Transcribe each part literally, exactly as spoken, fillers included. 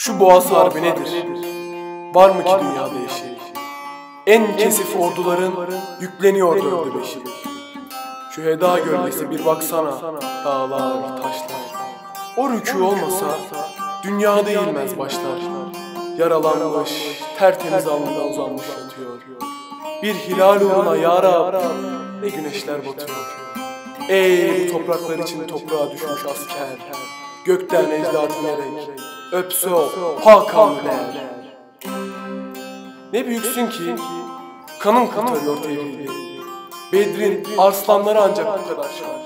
Şu Boğaz Harbi nedir? Var mı ki dünyada eşi? En kesif orduların yükleniyor dördü beşi. Şu Heda gölgesi bir baksana, dağlar, taşlar. O rükû olmasa dünya değilmez başlar. Yaralanmış, tertemiz alnında uzanmış yatıyor. Bir hilal uğruna ya Rab, ne güneşler batıyor. Ey bu topraklar için toprağa düşmüş asker, gökten ecdat inerek öpse o Hakan der. Ne büyüksün ki kanın kurtarıyor tevhidi. Bedrin arslanları ancak bu kadar şan.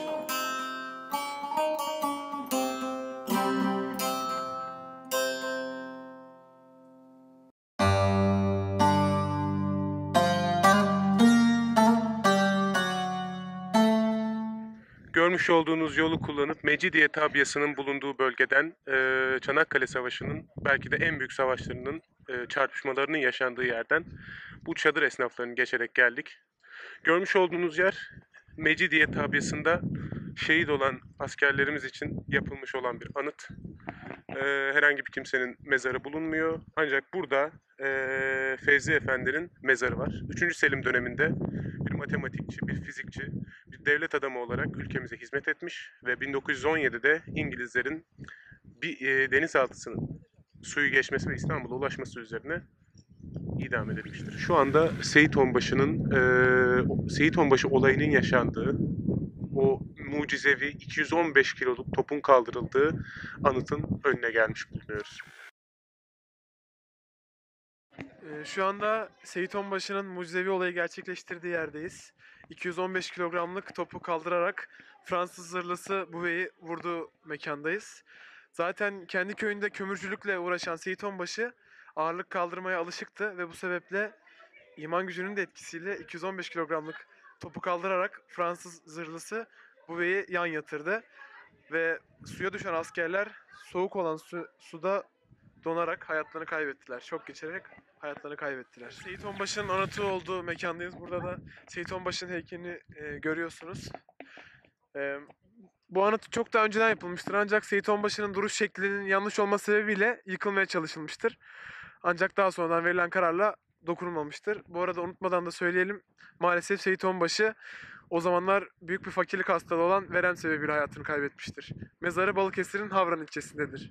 Görmüş olduğunuz yolu kullanıp Mecidiye tabyasının bulunduğu bölgeden e, Çanakkale Savaşı'nın belki de en büyük savaşlarının e, çarpışmalarının yaşandığı yerden bu çadır esnaflarını geçerek geldik. Görmüş olduğunuz yer Mecidiye tabyasında şehit olan askerlerimiz için yapılmış olan bir anıt. E, herhangi bir kimsenin mezarı bulunmuyor. Ancak burada e, Fevzi Efendi'nin mezarı var. üçüncü Selim döneminde bir matematikçi, bir fizikçi, bir devlet adamı olarak ülkemize hizmet etmiş ve bin dokuz yüz on yedi'de İngilizlerin bir e, denizaltısının suyu geçmesi ve İstanbul'a ulaşması üzerine idam edilmiştir. Şu anda Seyit Onbaşı'nın e, Seyit Onbaşı olayının yaşandığı, o mucizevi iki yüz on beş kiloluk topun kaldırıldığı anıtın önüne gelmiş bulunuyoruz. Şu anda Seyit Onbaşı'nın mucizevi olayı gerçekleştirdiği yerdeyiz. iki yüz on beş kilogramlık topu kaldırarak Fransız zırhlısı Bouvet'i vurduğu mekandayız. Zaten kendi köyünde kömürcülükle uğraşan Seyit Onbaşı ağırlık kaldırmaya alışıktı ve bu sebeple iman gücünün de etkisiyle iki yüz on beş kilogramlık topu kaldırarak Fransız zırhlısı Bouvet'i yan yatırdı. Ve suya düşen askerler soğuk olan su, suda donarak hayatlarını kaybettiler. Şok geçirerek hayatlarını kaybettiler. Seyit Onbaşı'nın anıtı olduğu mekandayız. Burada da Seyit Onbaşı'nın heykelini e, görüyorsunuz. E, bu anıt çok daha önceden yapılmıştır. Ancak Seyit Onbaşı'nın duruş şeklinin yanlış olması sebebiyle yıkılmaya çalışılmıştır. Ancak daha sonradan verilen kararla dokunulmamıştır. Bu arada unutmadan da söyleyelim. Maalesef Seyit Onbaşı o zamanlar büyük bir fakirlik hastalığı olan verem sebebiyle hayatını kaybetmiştir. Mezarı Balıkesir'in Havran ilçesindedir.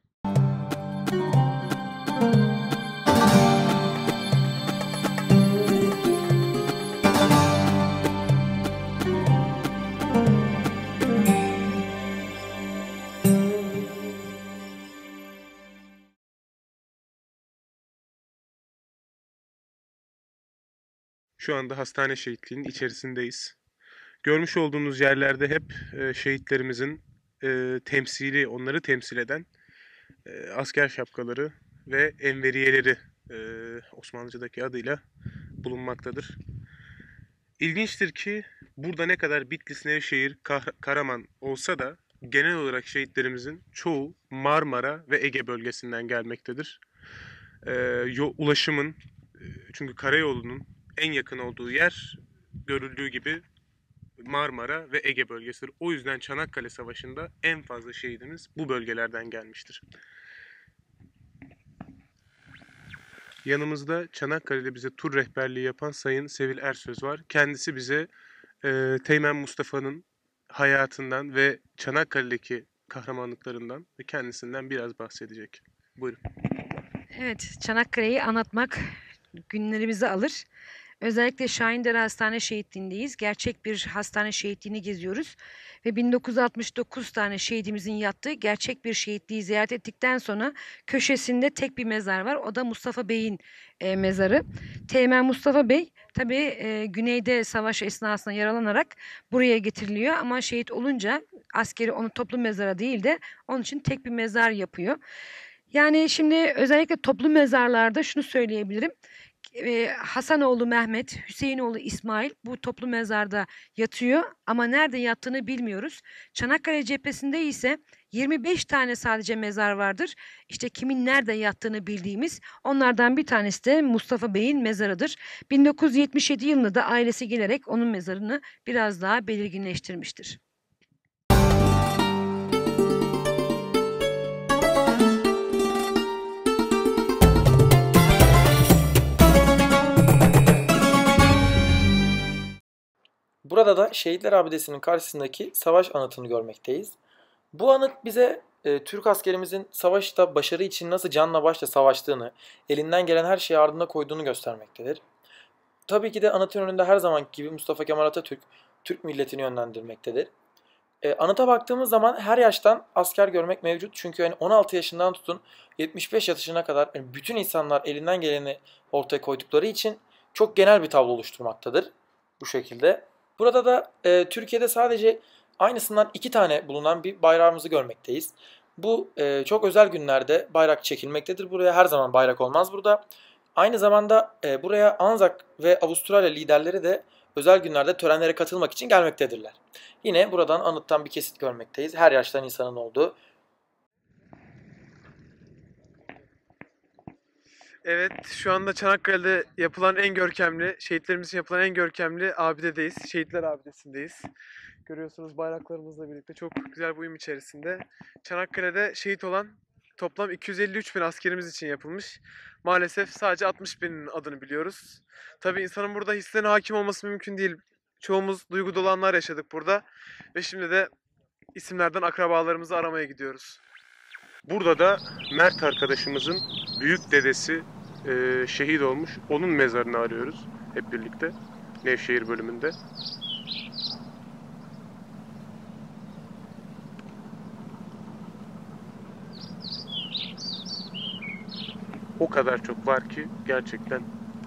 Şu anda hastane şehitliğinin içerisindeyiz. Görmüş olduğunuz yerlerde hep e, şehitlerimizin e, temsili, onları temsil eden e, asker şapkaları ve enveriyeleri e, Osmanlıca'daki adıyla bulunmaktadır. İlginçtir ki burada ne kadar Bitlis, Nevşehir, Kah- Karaman olsa da genel olarak şehitlerimizin çoğu Marmara ve Ege bölgesinden gelmektedir. E, yo- ulaşımın, e, çünkü karayolunun en yakın olduğu yer görüldüğü gibi Marmara ve Ege bölgesidir. O yüzden Çanakkale Savaşı'nda en fazla şehidimiz bu bölgelerden gelmiştir. Yanımızda Çanakkale'de bize tur rehberliği yapan Sayın Sevil Ersöz var. Kendisi bize e, Teğmen Mustafa'nın hayatından ve Çanakkale'deki kahramanlıklarından ve kendisinden biraz bahsedecek. Buyurun. Evet, Çanakkale'yi anlatmak günlerimizi alır. Özellikle Şahindere Hastane Şehitliği'ndeyiz. Gerçek bir hastane şehitliğini geziyoruz. Ve bin dokuz yüz altmış dokuz tane şehidimizin yattığı gerçek bir şehitliği ziyaret ettikten sonra köşesinde tek bir mezar var. O da Mustafa Bey'in e, mezarı. Teğmen Mustafa Bey tabii e, güneyde savaş esnasında yaralanarak buraya getiriliyor. Ama şehit olunca askeri onu toplu mezara değil de onun için tek bir mezar yapıyor. Yani şimdi özellikle toplu mezarlarda şunu söyleyebilirim. Hasanoğlu Mehmet, Hüseyinoğlu İsmail bu toplu mezarda yatıyor ama nerede yattığını bilmiyoruz. Çanakkale cephesinde ise yirmi beş tane sadece mezar vardır. İşte kimin nerede yattığını bildiğimiz onlardan bir tanesi de Mustafa Bey'in mezarıdır. bin dokuz yüz yetmiş yedi yılında da ailesi gelerek onun mezarını biraz daha belirginleştirmiştir. burada da Şehitler Abidesi'nin karşısındaki savaş anıtını görmekteyiz. Bu anıt bize e, Türk askerimizin savaşta başarı için nasıl canla başla savaştığını, elinden gelen her şeyi ardına koyduğunu göstermektedir. Tabii ki de anıtın önünde her zamanki gibi Mustafa Kemal Atatürk, Türk milletini yönlendirmektedir. E, anıta baktığımız zaman her yaştan asker görmek mevcut. Çünkü yani on altı yaşından tutun yetmiş beş yaşına kadar yani bütün insanlar elinden geleni ortaya koydukları için çok genel bir tablo oluşturmaktadır bu şekilde. Burada da e, Türkiye'de sadece aynısından iki tane bulunan bir bayrağımızı görmekteyiz. Bu e, çok özel günlerde bayrak çekilmektedir. Buraya her zaman bayrak olmaz burada. Aynı zamanda e, buraya Anzak ve Avustralya liderleri de özel günlerde törenlere katılmak için gelmektedirler. Yine buradan anıttan bir kesit görmekteyiz. Her yaştan insanın olduğu. Evet, şu anda Çanakkale'de yapılan en görkemli, şehitlerimiz için yapılan en görkemli abidedeyiz. Şehitler Abidesi'ndeyiz. Görüyorsunuz bayraklarımızla birlikte çok güzel bir uyum içerisinde. Çanakkale'de şehit olan toplam iki yüz elli üç bin askerimiz için yapılmış. Maalesef sadece altmış binin adını biliyoruz. Tabii insanın burada hislerine hakim olması mümkün değil. Çoğumuz duygu dolu anlar yaşadık burada. Ve şimdi de isimlerden akrabalarımızı aramaya gidiyoruz. Burada da Mert arkadaşımızın büyük dedesi e, şehit olmuş. Onun mezarını arıyoruz hep birlikte Nevşehir bölümünde. O kadar çok var ki gerçekten.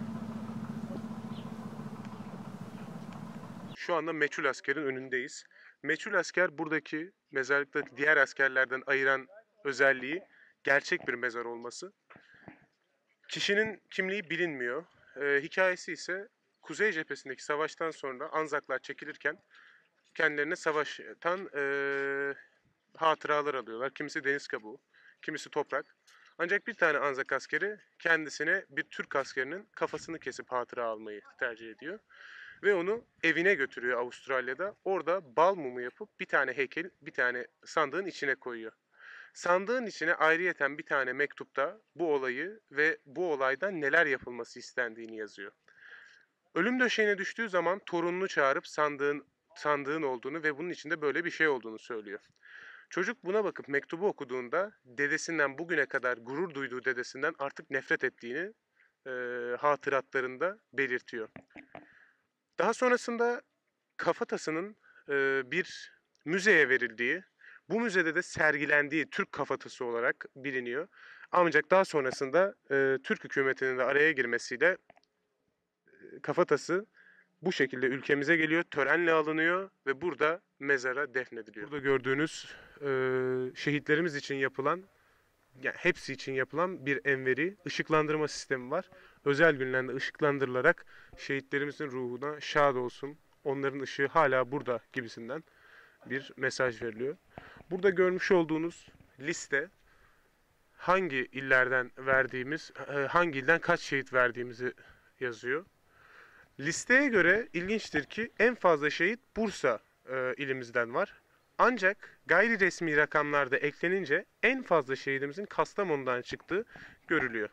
Şu anda meçhul askerin önündeyiz. Meçhul asker buradaki mezarlıktaki diğer askerlerden ayıran özelliği gerçek bir mezar olması. Kişinin kimliği bilinmiyor. Ee, hikayesi ise Kuzey Cephesindeki savaştan sonra Anzaklar çekilirken kendilerine savaştan e, hatıralar alıyorlar. Kimisi deniz kabuğu, kimisi toprak. Ancak bir tane Anzak askeri kendisine bir Türk askerinin kafasını kesip hatıra almayı tercih ediyor. Ve onu evine götürüyor Avustralya'da. Orada bal mumu yapıp bir tane heykel, bir tane sandığın içine koyuyor. Sandığın içine ayrıyeten bir tane mektupta bu olayı ve bu olaydan neler yapılması istendiğini yazıyor. Ölüm döşeğine düştüğü zaman torununu çağırıp sandığın sandığın olduğunu ve bunun içinde böyle bir şey olduğunu söylüyor. Çocuk buna bakıp mektubu okuduğunda dedesinden bugüne kadar gurur duyduğu dedesinden artık nefret ettiğini e, hatıratlarında belirtiyor. Daha sonrasında kafatasının e, bir müzeye verildiği, bu müzede de sergilendiği Türk kafatası olarak biliniyor. Ancak daha sonrasında e, Türk hükümetinin de araya girmesiyle e, kafatası bu şekilde ülkemize geliyor, törenle alınıyor ve burada mezara defnediliyor. Burada gördüğünüz e, şehitlerimiz için yapılan, yani hepsi için yapılan bir enveri ışıklandırma sistemi var. Özel günlerde ışıklandırılarak şehitlerimizin ruhuna şad olsun, onların ışığı hala burada gibisinden bir mesaj veriliyor. Burada görmüş olduğunuz liste hangi illerden verdiğimiz, hangi ilden kaç şehit verdiğimizi yazıyor. Listeye göre ilginçtir ki en fazla şehit Bursa e, ilimizden var. Ancak gayri resmi rakamlarda eklenince en fazla şehidimizin Kastamonu'dan çıktığı görülüyor.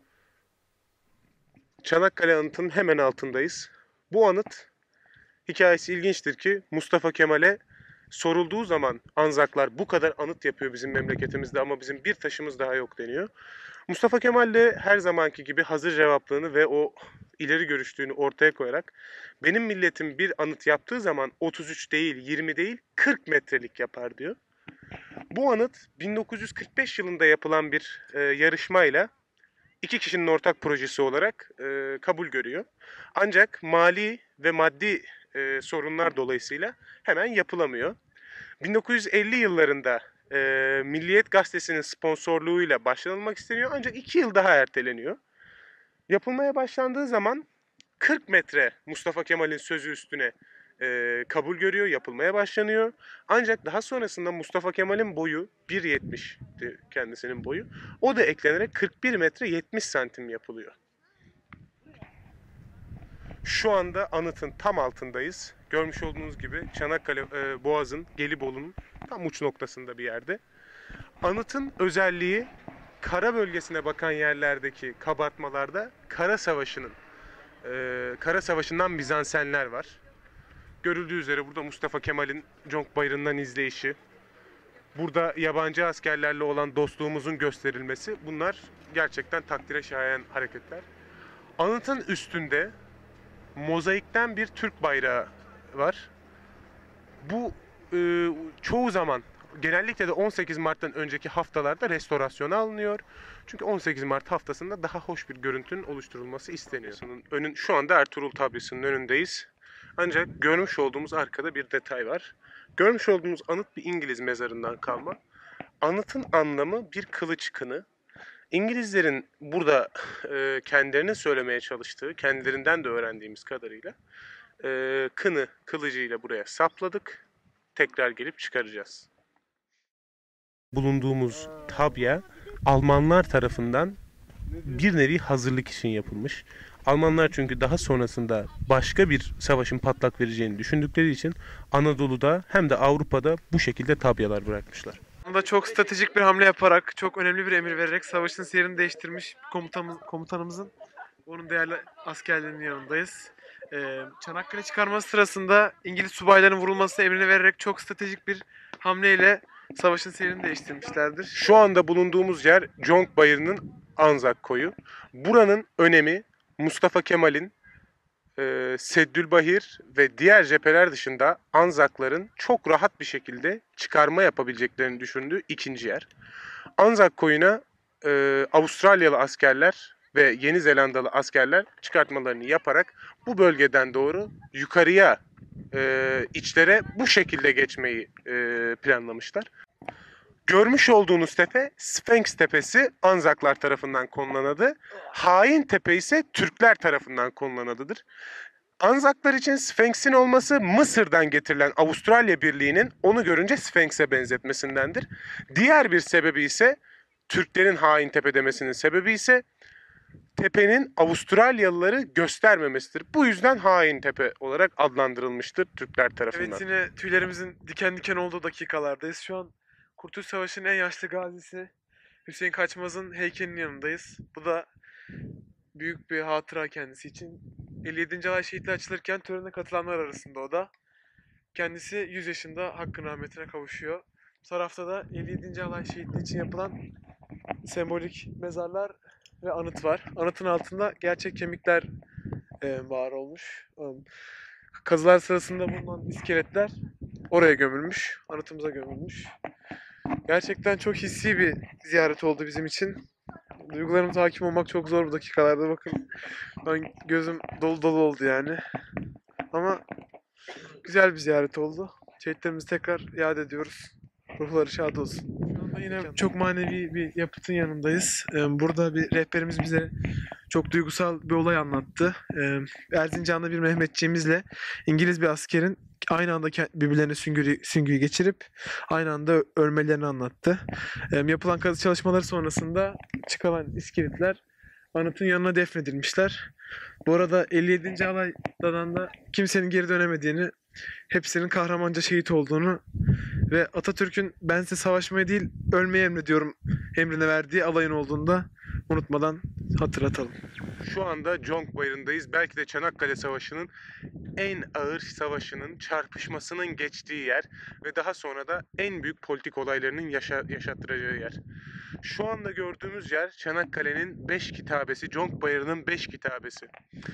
Çanakkale anıtının hemen altındayız. Bu anıt hikayesi ilginçtir ki Mustafa Kemal'e sorulduğu zaman Anzaklar bu kadar anıt yapıyor bizim memleketimizde ama bizim bir taşımız daha yok deniyor. Mustafa Kemal de her zamanki gibi hazır cevaplığını ve o ileri görüştüğünü ortaya koyarak benim milletim bir anıt yaptığı zaman otuz üç değil, yirmi değil, kırk metrelik yapar diyor. Bu anıt bin dokuz yüz kırk beş yılında yapılan bir e, yarışmayla iki kişinin ortak projesi olarak e, kabul görüyor. Ancak mali ve maddi e, sorunlar dolayısıyla hemen yapılamıyor. bin dokuz yüz elli yıllarında e, Milliyet Gazetesi'nin sponsorluğuyla başlanılmak isteniyor ancak iki yıl daha erteleniyor. Yapılmaya başlandığı zaman kırk metre Mustafa Kemal'in sözü üstüne e, kabul görüyor, yapılmaya başlanıyor. Ancak daha sonrasında Mustafa Kemal'in boyu bir yetmişti kendisinin boyu. O da eklenerek kırk bir metre yetmiş santim yapılıyor. Şu anda anıtın tam altındayız. Görmüş olduğunuz gibi Çanakkale e, Boğaz'ın, Gelibolu'nun tam uç noktasında bir yerde. Anıtın özelliği kara bölgesine bakan yerlerdeki kabartmalarda Kara Savaşı'nın e, Kara Savaşı'ndan Bizansenler var. Görüldüğü üzere burada Mustafa Kemal'in Conk Bayırı'ndan izleyişi, burada yabancı askerlerle olan dostluğumuzun gösterilmesi, bunlar gerçekten takdire şayan hareketler. Anıtın üstünde mozaikten bir Türk bayrağı var. Bu e, çoğu zaman, genellikle de on sekiz Mart'tan önceki haftalarda restorasyona alınıyor. Çünkü on sekiz Mart haftasında daha hoş bir görüntünün oluşturulması isteniyor. Önün, şu anda Ertuğrul tabyasının önündeyiz. Ancak görmüş olduğumuz arkada bir detay var. Görmüş olduğumuz anıt bir İngiliz mezarından kalma. Anıtın anlamı bir kılıç kını. İngilizlerin burada e, kendilerinin söylemeye çalıştığı, kendilerinden de öğrendiğimiz kadarıyla e, kını kılıcıyla buraya sapladık. Tekrar gelip çıkaracağız. Bulunduğumuz tabya Almanlar tarafından bir nevi hazırlık için yapılmış. Almanlar çünkü daha sonrasında başka bir savaşın patlak vereceğini düşündükleri için Anadolu'da hem de Avrupa'da bu şekilde tabyalar bırakmışlar. Bunda çok stratejik bir hamle yaparak, çok önemli bir emir vererek savaşın seyrini değiştirmiş komutanımız, komutanımızın, onun değerli askerlerinin yanındayız. Ee, Çanakkale çıkarması sırasında İngiliz subayların vurulması emrini vererek çok stratejik bir hamleyle savaşın seyrini değiştirmişlerdir. Şu anda bulunduğumuz yer Conk Bayırı'nın Anzak Koyu. Buranın önemi Mustafa Kemal'in e, Seddülbahir ve diğer cepheler dışında Anzakların çok rahat bir şekilde çıkarma yapabileceklerini düşündüğü ikinci yer. Anzak Koyu'na e, Avustralyalı askerler ve Yeni Zelandalı askerler çıkartmalarını yaparak bu bölgeden doğru yukarıya, e, içlere bu şekilde geçmeyi e, planlamışlar. Görmüş olduğunuz tepe Sphinx Tepesi, Anzaklar tarafından konulan adı. Hain Tepe ise Türkler tarafından konulan adıdır. Anzaklar için Sphinx'in olması Mısır'dan getirilen Avustralya Birliği'nin onu görünce Sphinx'e benzetmesindendir. Diğer bir sebebi ise Türklerin Hain Tepe demesinin sebebi ise tepenin Avustralyalıları göstermemesidir. Bu yüzden Hain Tepe olarak adlandırılmıştır Türkler tarafından. Evet, yine tüylerimizin diken diken olduğu dakikalardayız. Şu an Kurtuluş Savaşı'nın en yaşlı gazisi Hüseyin Kaçmaz'ın heykelinin yanındayız. Bu da büyük bir hatıra kendisi için. elli yedinci alay şehitliği açılırken törene katılanlar arasında o da. Kendisi yüz yaşında hakkın rahmetine kavuşuyor. Bu tarafta da elli yedinci alay şehitliği için yapılan sembolik mezarlar ve anıt var. Anıtın altında gerçek kemikler e, var olmuş. E, kazılar sırasında bulunan iskeletler oraya gömülmüş, anıtımıza gömülmüş. Gerçekten çok hissi bir ziyaret oldu bizim için. Duygularımıza hakim olmak çok zor bu dakikalarda. Bakın ben gözüm dolu dolu oldu yani. Ama güzel bir ziyaret oldu. Şehitlerimizi tekrar yad ediyoruz. Ruhları şad olsun. Şu anda yine çok manevi bir yapıtın yanındayız. Burada bir rehberimiz bize çok duygusal bir olay anlattı. Erzincan'da bir Mehmetçiğimizle İngiliz bir askerin aynı anda birbirlerine süngüyü, süngüyü geçirip aynı anda ölmelerini anlattı. Yapılan kazı çalışmaları sonrasında çıkan iskeletler anıtın yanına defnedilmişler. Bu arada elli yedinci alaydan da kimsenin geri dönemediğini, hepsinin kahramanca şehit olduğunu ve Atatürk'ün ben size savaşmaya değil ölmeye emrediyorum emrine verdiği alayın olduğunu da unutmadan hatırlatalım. Şu anda Conk Bayırı'ndayız. Belki de Çanakkale Savaşı'nın en ağır savaşının, çarpışmasının geçtiği yer ve daha sonra da en büyük politik olaylarının yaşa yaşattıracağı yer. Şu anda gördüğümüz yer Çanakkale'nin beş kitabesi, Conk Bayırı'nın beş kitabesi.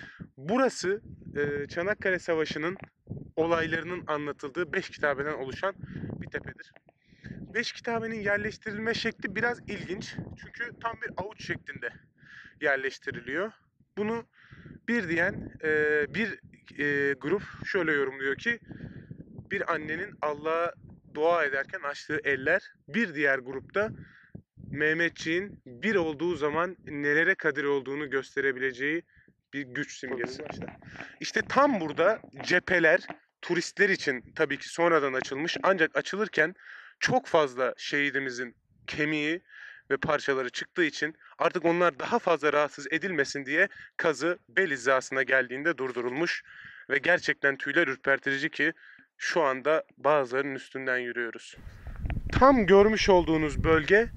Burası e, Çanakkale Savaşı'nın olaylarının anlatıldığı beş kitabeden oluşan bir tepedir. Beş kitabenin yerleştirilme şekli biraz ilginç. Çünkü tam bir avuç şeklinde yerleştiriliyor. Bunu bir diyen e, bir e, grup şöyle yorumluyor ki bir annenin Allah'a dua ederken açtığı eller, bir diğer grupta Mehmetçiğin bir olduğu zaman nelere kadir olduğunu gösterebileceği bir güç simgesi. İşte tam burada cepheler turistler için tabii ki sonradan açılmış, ancak açılırken çok fazla şehidimizin kemiği ve parçaları çıktığı için artık onlar daha fazla rahatsız edilmesin diye kazı bel hizasına geldiğinde durdurulmuş ve gerçekten tüyler ürpertici ki şu anda bazılarının üstünden yürüyoruz. Tam görmüş olduğunuz bölge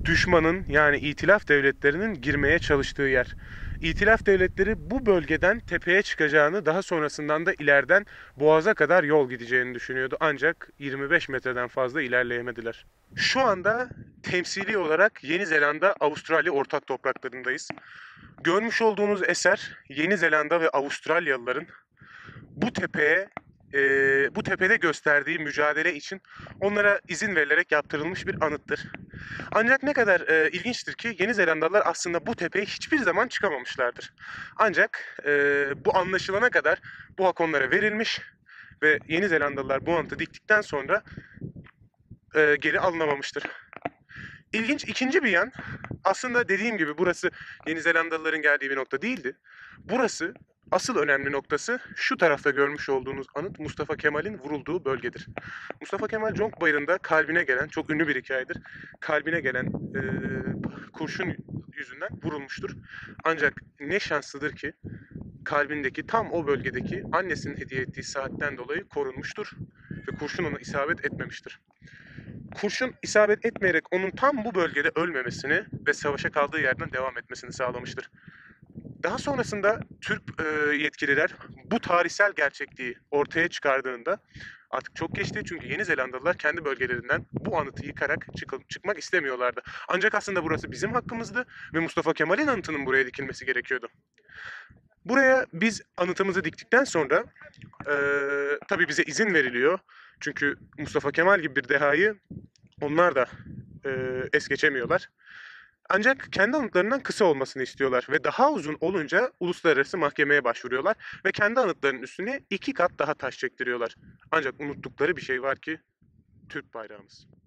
düşmanın yani İtilaf devletlerinin girmeye çalıştığı yer. İtilaf devletleri bu bölgeden tepeye çıkacağını, daha sonrasından da ileriden Boğaz'a kadar yol gideceğini düşünüyordu. Ancak yirmi beş metreden fazla ilerleyemediler. Şu anda temsili olarak Yeni Zelanda, Avustralya ortak topraklarındayız. Görmüş olduğunuz eser Yeni Zelanda ve Avustralyalıların bu tepeye e, bu tepede gösterdiği mücadele için onlara izin verilerek yaptırılmış bir anıttır. Ancak ne kadar e, ilginçtir ki Yeni Zelandalılar aslında bu tepeye hiçbir zaman çıkamamışlardır. Ancak e, bu anlaşılana kadar bu hak onlara verilmiş ve Yeni Zelandalılar bu anıtı diktikten sonra e, geri alınamamıştır. İlginç ikinci bir yan, aslında dediğim gibi burası Yeni Zelandalıların geldiği bir nokta değildi. Burası asıl önemli noktası şu tarafta görmüş olduğunuz anıt Mustafa Kemal'in vurulduğu bölgedir. Mustafa Kemal Conk Bayırı'nda kalbine gelen, çok ünlü bir hikayedir, kalbine gelen e, kurşun yüzünden vurulmuştur. Ancak ne şanslıdır ki kalbindeki tam o bölgedeki annesinin hediye ettiği saatten dolayı korunmuştur ve kurşun ona isabet etmemiştir. Kurşun isabet etmeyerek onun tam bu bölgede ölmemesini ve savaşa kaldığı yerden devam etmesini sağlamıştır. Daha sonrasında Türk e, yetkililer bu tarihsel gerçekliği ortaya çıkardığında artık çok geçti, çünkü Yeni Zelandalılar kendi bölgelerinden bu anıtı yıkarak çık- çıkmak istemiyorlardı. Ancak aslında burası bizim hakkımızdı ve Mustafa Kemal'in anıtının buraya dikilmesi gerekiyordu. Buraya biz anıtımızı diktikten sonra e, tabii bize izin veriliyor. Çünkü Mustafa Kemal gibi bir dehayı onlar da e, es geçemiyorlar. Ancak kendi anıtlarından kısa olmasını istiyorlar ve daha uzun olunca uluslararası mahkemeye başvuruyorlar ve kendi anıtlarının üstüne iki kat daha taş çektiriyorlar. Ancak unuttukları bir şey var ki Türk bayrağımız.